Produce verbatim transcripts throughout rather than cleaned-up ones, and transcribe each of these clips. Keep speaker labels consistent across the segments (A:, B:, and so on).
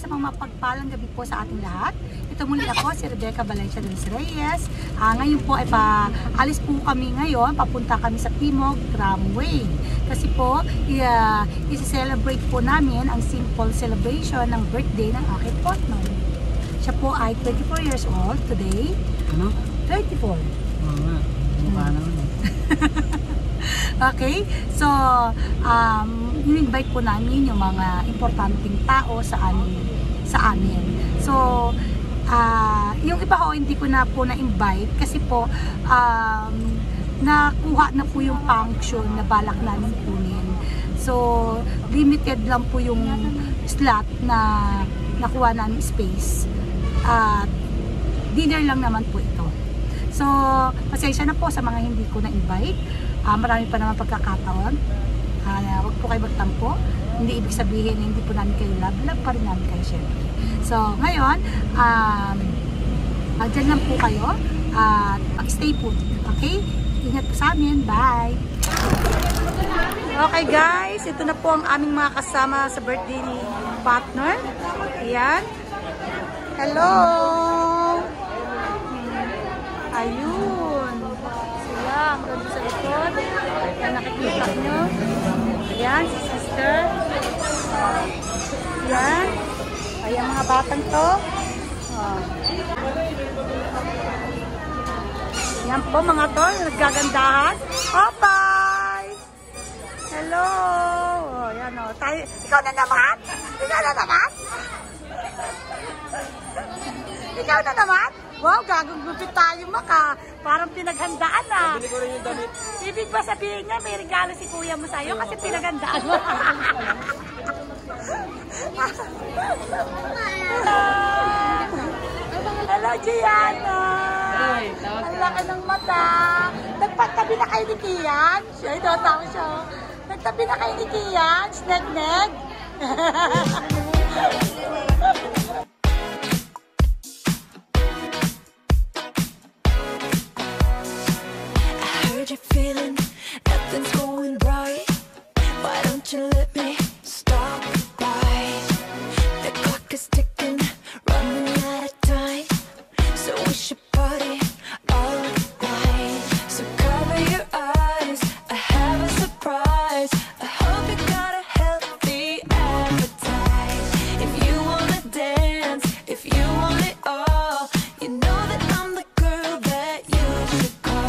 A: isa pang mapagpalang gabi po sa ating lahat. Ito muli ako, si Rebecca Valencia de los Reyes. Uh, ngayon po ay paalis po kami ngayon, papunta kami sa Timog Tramway. Kasi po, uh, isi-celebrate po namin ang simple celebration ng birthday ng aking partner. Siya po ay twenty-four years old today.
B: Ano?
A: twenty-four.
B: Oo nga, mukha naman.
A: Okay, so um, in-invite po namin yung mga importanteng tao sa amin. Sa amin. So, uh, yung iba ho, hindi ko na po na-invite kasi po um, nakuha na po yung function na balak namin kunin. So, limited lang po yung slot na nakuha namin space. At uh, dinner lang naman po ito. So, pasensya na po sa mga hindi ko na-invite. Uh, marami pa naman pagkakataon. Uh, huwag po kayo magtampo. Hindi ibig sabihin na hindi po namin kayo love. Love pa rin namin kayo, syempre. So, ngayon, um, uh, dyan lang po kayo. At uh, stay put. Okay? Ingat po sa amin. Bye! Okay guys, ito na po ang aming mga kasama sa birthday ni partner. Ayan. Hello! Ayun. Sila, ang ganda sa likod. Yan, nakikita nyo. Ayan, si sister. Ayan. Ayan mga batang to. Oh. Ayan po mga to, naggagandahan. Oh, bye! Hello! Oh, ayan o. Tayo, ikaw na naman? Ikaw na naman? Ikaw na naman? Wow, gagugupit tayo maka. Parang pinaghandaan na. Nabili ko rin yung damit. Ibig ba sabihin niya, may regalo si kuya mo sa'yo kasi pinaghandaan mo. Hello, Gianna. Ang laki ng mata. Nagpagtabi na kayo ni Kian. Siya, ito, tao siya. Nagtabi na kayo ni Kian. Sneg-neg.
C: You're feeling nothing's going right. Why don't you let me stop by? The clock is ticking, running out of time, so we should party all night. So cover your eyes, I have a surprise. I hope you got a healthy appetite. If you wanna dance, if you want it all, you know that I'm the girl that you should call.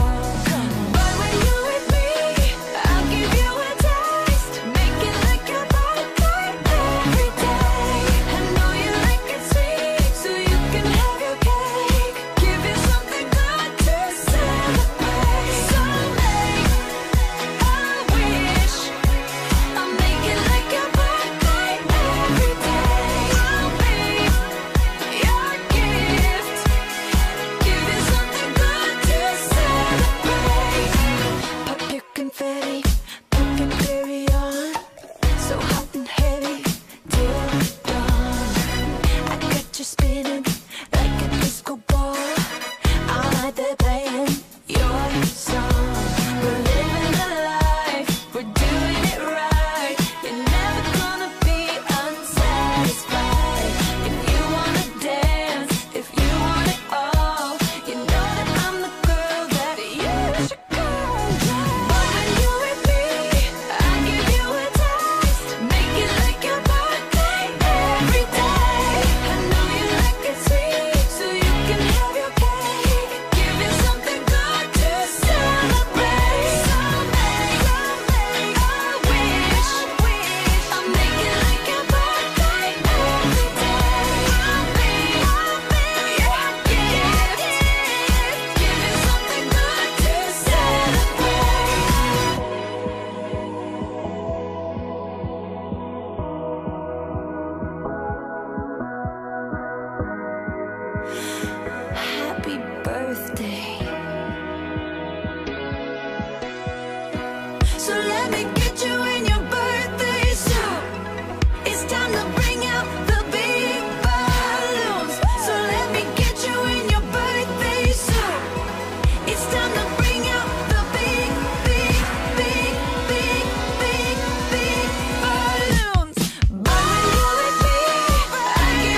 C: Happy birthday. So let me get you in your birthday suit. It's time to bring out the big balloons. So let me get you in your birthday suit. It's time to bring out the big, big, big, big, big, big balloons. But when you with me, I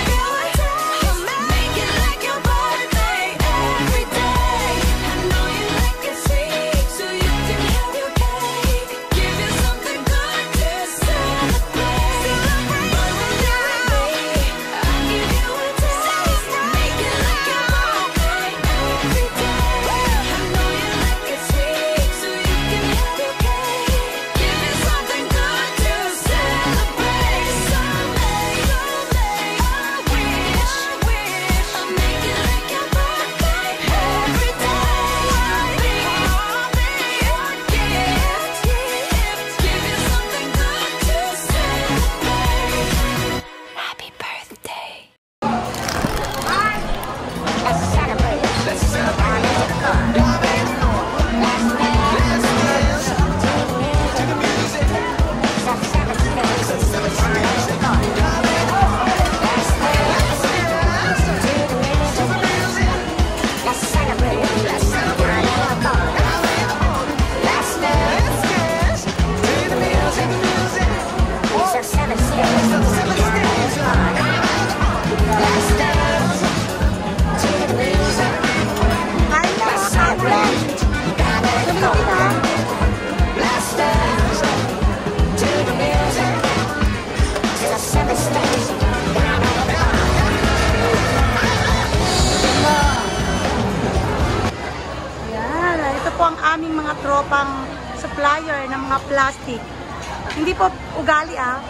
A: po ang aming mga tropang supplier ng mga plastic. Hindi po ugali ah.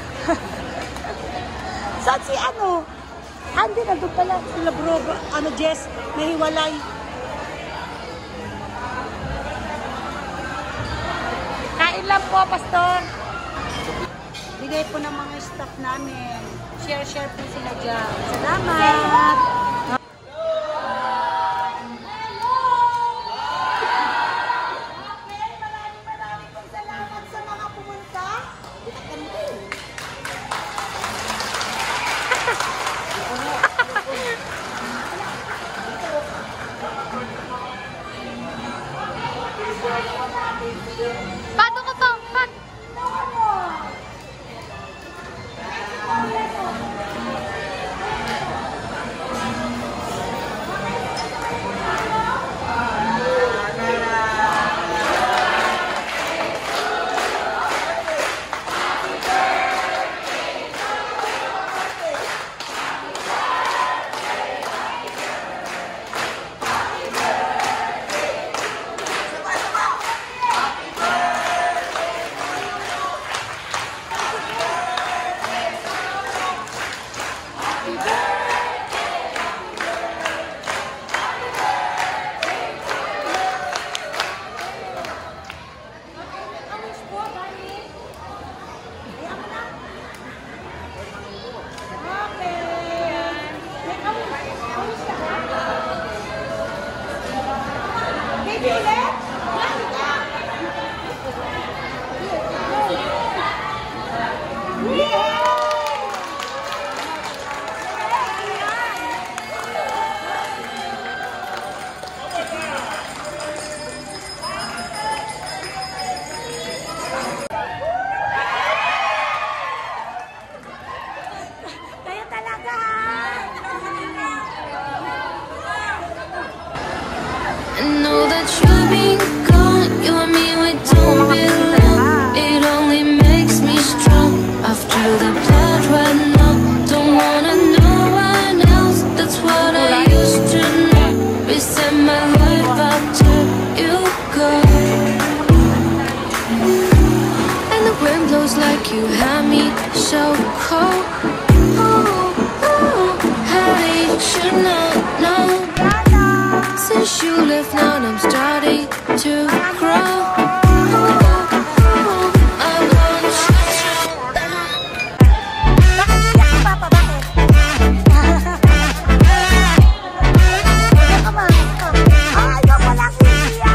A: Saan si ano? Andy, nandun pala sila bro, ano Jess, nahiwalay. Kain lang po, Pastor. Bigay po ng mga staff namin. Share-share po sila dyan. Salamat!
D: Pato ko to! Pat! Kaya talaga!
C: I know that you've been gone. You and me, we don't belong. It only makes me strong. After the blood right now, don't wanna know one else. That's what I used to know. Reset my life after you go. And the wind blows like you had me so cold. Oh, oh, how did you know? No. Since you left now, I'm starting to grow. I want you.
A: Papa, bakit? Ayaw ko lang siya!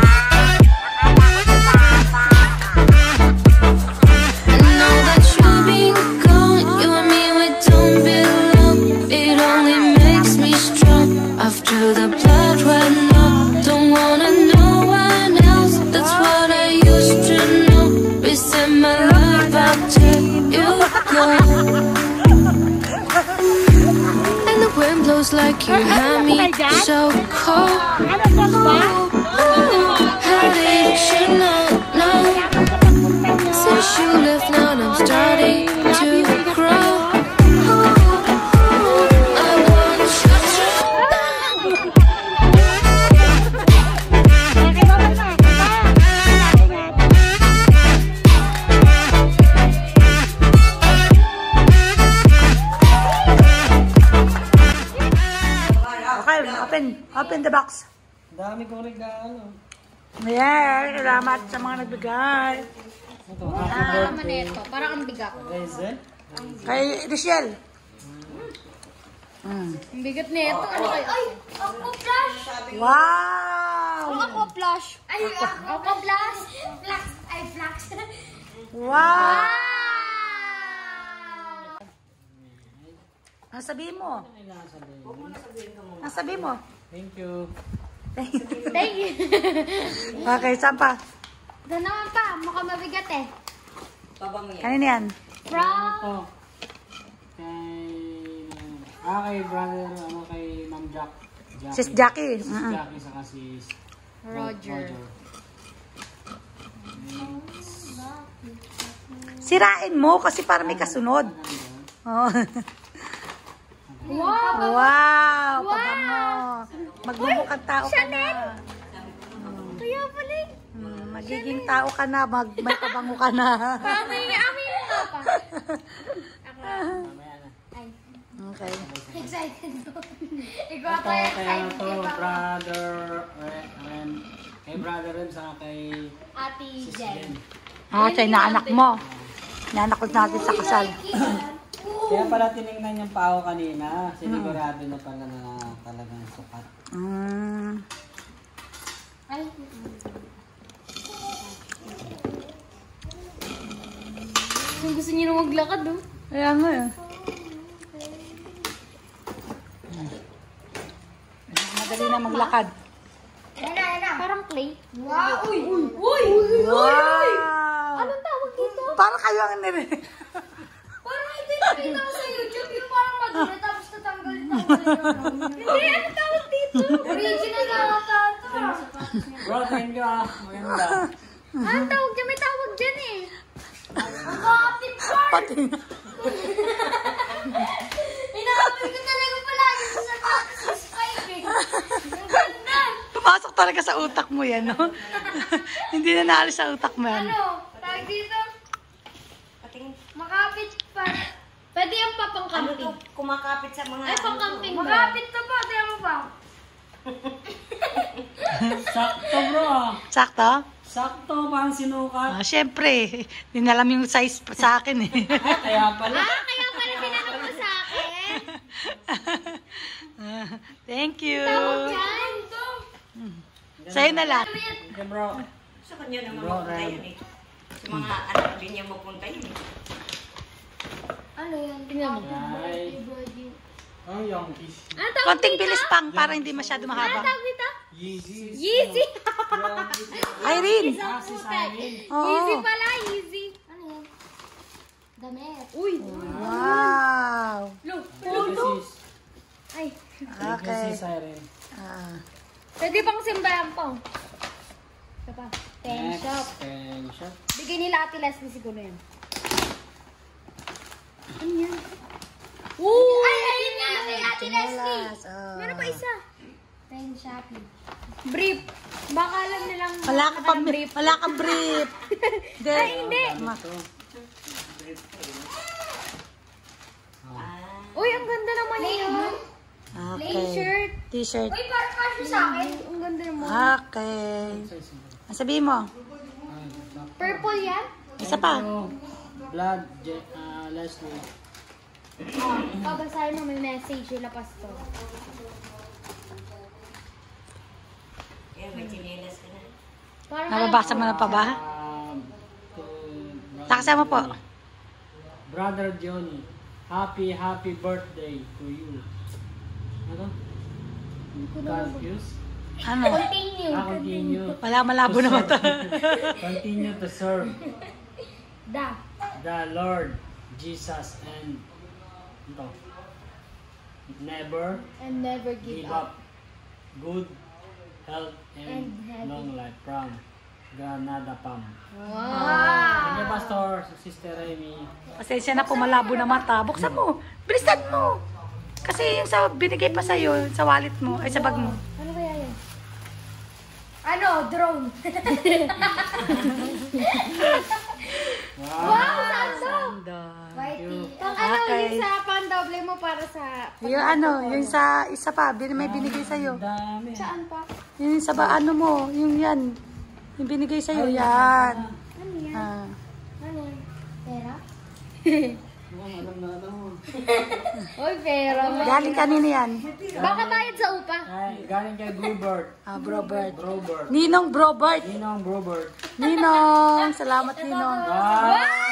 C: I know that you've been gone. You and me, we don't belong. It only makes me strong. After the blood right now, don't wanna know one else. That's what I used to know. Reset my life after you go. And the wind blows like you had me so cold. Oh, how did you know? No. Since you left now, I'm starting to grow. I want you.
A: Okay, open. Open the box.
B: Dami kong regalo.
A: Yeah, salamat sa mga nagbigay.
B: Ito, happy
D: Ano naman
B: birthday.
D: ito? Parang ang bigat.
B: Raisin.
A: Kay Richelle. Mm.
D: Ang bigat na ito. Ano kayo? Ay! Ako flash!
A: Wow!
D: Ako flash! Ay! Ako flash! Flash! Ay, flash!
A: Wow! Ang sabihin mo? Ang sabihin mo?
B: Thank you.
D: Thank you!
A: Okay, saan pa?
D: Doon naman pa. Mukhang mabigat eh.
A: Kanina yan?
D: From...
B: Ito. Kay... Ah, kay brother, ano, kay Ma'am Jack. Jackie.
A: Sis Jackie.
B: Sis
A: Mm-mm.
B: Jackie, saka sis...
D: Roger.
A: Sirain mo kasi para may kasunod. Oh.
D: Wow!
A: Wow! Pabango. Magmumukhang tao ka na.
D: Kaya pala
A: Hmm, magiging tao ka na, mag, may pabango ka na.
D: Amoy nga, amoy nga pa. Ako.
B: Mamaya na.
D: Ay,
A: Okay.
D: excited ko. Ikaw
B: Ito,
D: pa
B: kaya
D: excited.
B: to,
D: Ikaw.
B: brother, eh, and kay brother rin sa kay
D: Ate
B: sis
D: Jen.
B: Jen.
A: Ah, siya yung anak mo. Nanakot natin sa kasal.
B: Kaya pala tinignan yung pao kanina, sinigurado na pala na talagang sukat.
A: Hmm.
D: Ay, kung gusto niyo na maglakad, oh.
A: Kaya nga eh. Madali na maglakad.
D: Yan na, yan na. Parang clay. Wow! Uy! Uy!
A: Wow!
D: Anong tawag dito?
A: Parang kayo ang nire.
D: Parang ito yung nakita ko sa YouTube, yung parang madura tapos tatanggal-tanggal. Hindi, anong tawag dito? Original na ata ito.
B: Bro, thank you ah. Maganda.
D: Anong tawag dyan? May tawag dyan eh. Ang kapit pa!
A: Pati nga.
D: Inaapit ko talaga palagi sa sapatos sa Skype eh. Ang ganda!
A: Pumasok talaga sa utak mo yan, no? Hindi na naalis sa utak mo yan.
D: Ano? Tawag dito? Makapit pa. Pwede yung papangkamping.
E: Kumakapit sa mga...
D: Ay, pangkamping ba? Makapit to pa. Tiyan mo pa.
B: Sakto bro ah.
A: Sakto?
B: Sakto, parang sinukat.
A: Ah, syempre, hindi na alam yung size pa sa akin eh.
B: Kaya pala.
D: Ah, kaya pala tinanong mo sa akin.
A: Thank you.
D: Tawag yan.
A: Sa'yo na lang.
B: Okay bro.
E: Sa kanya naman
B: Bro,
E: mapunta
B: Rem.
E: yun eh. Sa mga anak din niya mapunta yun eh.
D: Ano yan? Tingnan mo.
B: Ay. Oh, yung kiss.
D: Ano tawag
A: Konting
D: dito?
A: bilis pang para hindi masyado
D: Ano
A: mahaba.
D: tawag dito?
B: Yeezy.
D: Yeezy.
A: Irene!
B: Ah, si Simon.
A: Oo.
D: Yeezy pala, Yeezy. Ano yan? Damit. Uy.
A: Wow!
D: Look.
B: This is,
D: Ay.
B: this is Siren.
A: Ah.
D: Pwede pang simbahan pa. Ito pa. Pen
B: Next,
D: shop.
B: pen shop.
D: Bigay nila Ate Leslie siguro yan. Ano yan? Ooh! Ay, ayun nga! Kay Ate Leslie!
A: Chinelas, oh.
D: Meron pa isa. Pen shopping. Brief. Baka alam nilang...
A: Wala ka pang brief. Wala kang brief. Hindi.
D: Ay, hindi.
B: Ito.
D: Uy, ang ganda naman yun. Plain
A: Okay.
D: shirt.
A: T-shirt.
D: Uy, parang kasya sa akin. Ang ganda naman.
A: Okay. Ang sabihin mo?
D: Purple yan?
A: Isa pa.
B: Ano, Blood, Je- ah, Leslie.
D: Oh, babasahin mo may message yung lapas to.
E: Kaya may chinelas ka na.
D: Parang
A: Nababasa mo na pa ba?
B: Um, to brother
A: Takasama po.
B: Johnny. Brother Johnny, happy, happy birthday to you. Ano? Confused?
A: Ano?
D: continue.
B: Ah, continue.
A: Wala, malabo na mata.
B: Continue to serve
D: Da.
B: the Lord Jesus and ito, never
D: And never give
B: give
D: up.
B: up. Good health and,
D: And happy.
B: long life from Granada Pam.
D: Wow.
B: Thank you, Pastor, Sister Remy.
A: Pasensya na po, malabo na mata. Buksan mo. Bilisan mo. Kasi yung sa binigay pa sa'yo, sa wallet mo, ay sa bag mo.
D: Ano kaya yan? Ano? Drone.
B: Wow!
D: Wow, saan to?
B: you.
D: Pang ano,
A: Okay.
D: yung sa pandoble mo para sa...
A: Yung ano, yung sa isa pa, bin, may binigay sa'yo.
B: Dami.
D: Saan pa?
A: Yung sa ba, ano mo, yung yan. Yung binigay sa'yo, yan.
D: Ano yan?
A: Ah.
D: Ano yan? Pera?
B: Mukhang alam na alam mo.
D: Uy, pera.
A: Galing kanina yan.
D: Baka bayad sa upa.
B: Ay, galing kay Brobert.
A: Ah, Brobert.
B: Brobert.
A: Ninong Brobert.
B: Ninong Brobert.
A: Ninong, salamat Ninong.
B: Wow!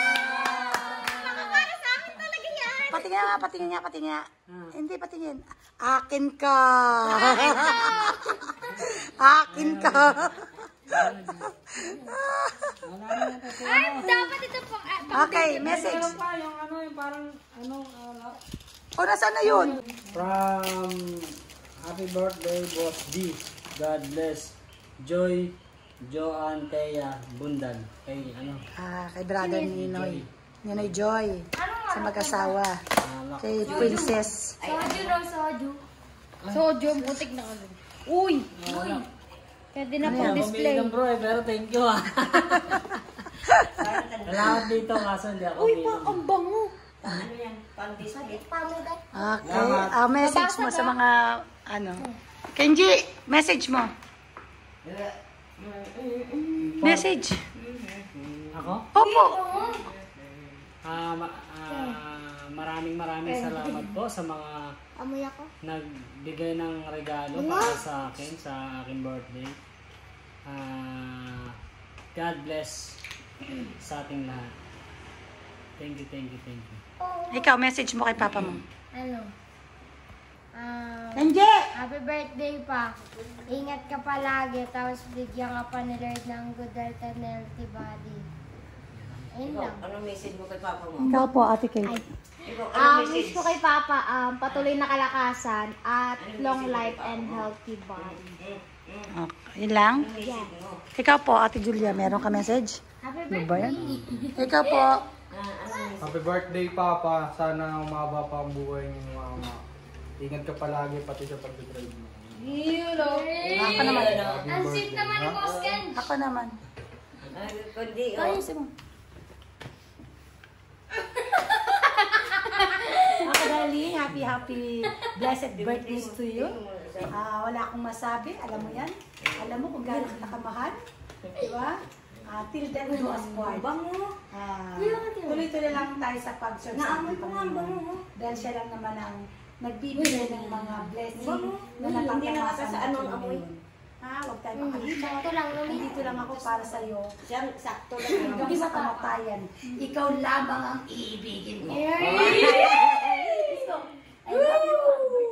D: Para sa akin talaga yan.
A: Patingin nga, patingin nga, patingin nga. Hindi, patingin. Akin ka. Akin ka.
D: Ay, dapat ito pang... ah, pang
A: Okay, message.
B: Meron pa yung ano, yung parang, ano, uh,
A: O, nasaan na yun?
B: from Happy Birthday, Boss D. God bless. Joy, Joan, Thea, Bundan. Kay, ano,
A: Ah, kay brother Ninoy. Ninoy Joy. Sa mag-asawa.
B: alak.
A: Kay Princess.
D: Soju no, soju. Soju, ang putik na kagad. Uy! Uy! Pwede na
B: Ano
D: pang
B: yan,
D: display.
B: pumili ng bro eh, pero thank you ah. Salamat dito, kaso hindi ako
D: Uy,
B: pumili.
D: pa, ang bango.
E: Ano yan? Pang-display.
A: Okay. Ah, message mo sa mga, ano. Kenji, message mo. Message.
B: Ako?
A: Opo.
B: Ah, ma- ah, maraming maraming salamat po sa mga
D: Amoy ako.
B: nagbigay ng regalo para sa akin sa aking birthday. Ah, God bless sa ating lahat. Thank you, thank you, thank you.
A: Ikaw, message mo kay papa mo.
D: Ano? Um,
A: Kenji!
D: happy birthday pa. Ingat ka palagi. Tapos bigyan ka pa ni Lord ng good health and healthy body. Ayun
E: Ikaw,
D: lang.
E: anong message mo kay Papa mo?
A: Ikaw po, Ate Kate.
E: Ikaw,
F: Um,
E: anong message?
F: wish ko kay Papa um, patuloy na kalakasan at long life and healthy body.
A: Okay, yun lang.
E: Anong message mo?
A: Ikaw po, Ate Julia, meron ka message?
D: Happy
A: Ano ba yan?
D: birthday.
A: Ikaw po.
E: Ah, anong message?
G: Happy birthday, Papa. Sana umaba pa ang buhay ng mama. Ingat ka palagi, pati sa pag-drive mo.
A: Ako naman.
D: Ang sweet naman ni Boss Ken.
A: Ako naman.
E: Ah, kundi, oh.
A: Ayusin mo. Ako, darling, happy, happy, blessed birthdays to you. Ah, wala akong masabi, alam mo yan. Alam mo kung gaano kita kamahal. Di ba? Ah, till death do us part.
E: Bango.
A: Ah, tuloy-tuloy lang tayo sa pag-search sa
E: Naamoy
A: ating
E: ko nga ang
A: Panginoon.
E: bango.
A: Dahil siya lang naman ang nagbibigay ng mga blessing
E: Bango.
A: na
E: Hindi
A: natatamasa
E: nakaka sa ano ang
A: natin
E: amoy.
A: ngayon. Ha, huwag tayo makalimot.
D: Sakto lang, Lumi.
A: Nandito lang ako para sa iyo.
E: Siyang sakto lang.
A: Hanggang sa kamatayan, ikaw lamang ang iibigin ko. So, I love you.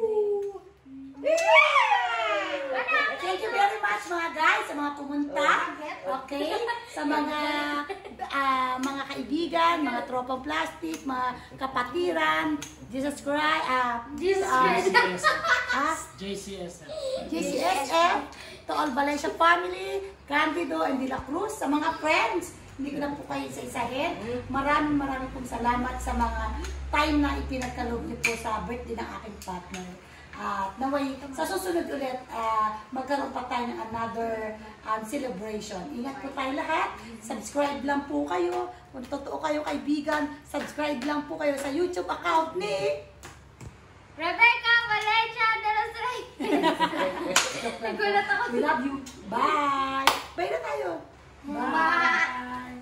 A: Thank you very much mga guys sa mga pumunta. Okay? Sa mga ah, mga kaibigan, mga tropang plastic, mga kapatiran, Jesus Christ, ah, Jesus ah, ah,
B: J C S.
A: J C S F, to all Valencia family, Candido and De La Cruz, sa mga friends. Hindi ko na po kayo isa-isahin. Maraming maraming pong salamat sa mga time na ipinagkaloob niyo po sa birthday ng aking partner. At naway, sa susunod ulit, ah, magkaroon pa tayo ng another um, celebration. Ingat po tayo lahat. Subscribe lang po kayo. Kung totoo kayo kaibigan, subscribe lang po kayo sa YouTube account ni...
D: Rebecca Valencia de los Reyes. Nagulat ako.
A: We love you. Bye! Bye na tayo. Bye!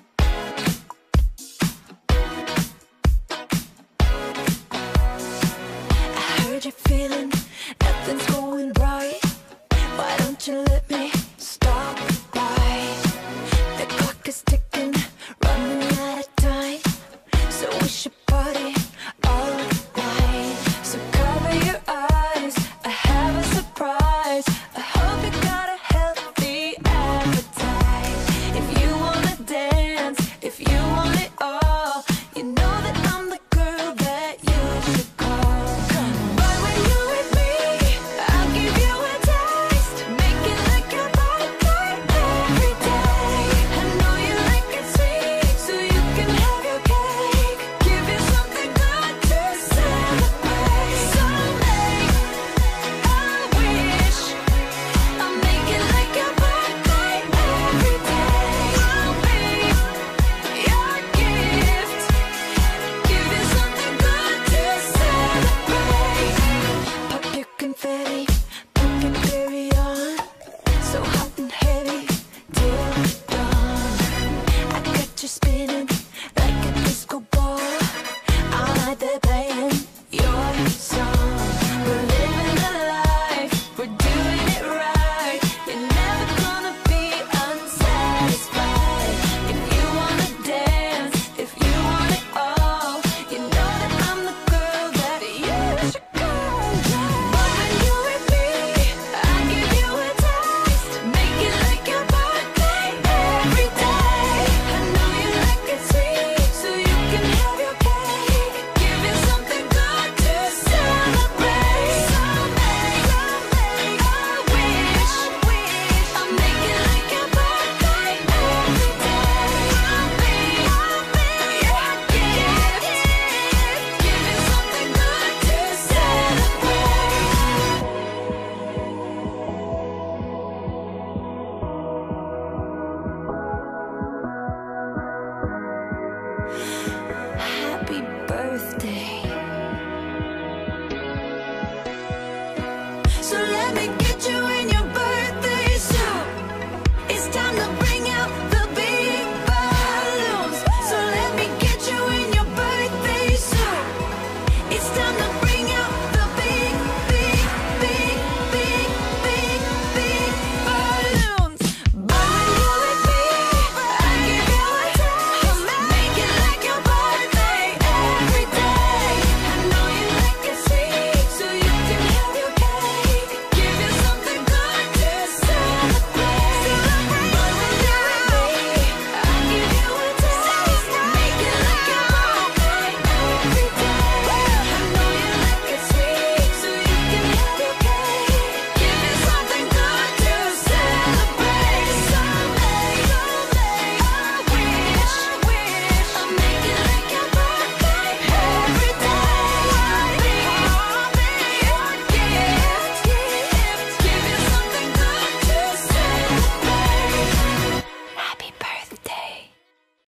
C: I heard you're feeling nothing's going right. Why don't you let me stop right? The clock is ticking, running out of time. So we should party all night. So cover your eyes, I have a surprise. I hope you got a healthy appetite. If you wanna dance. birthday.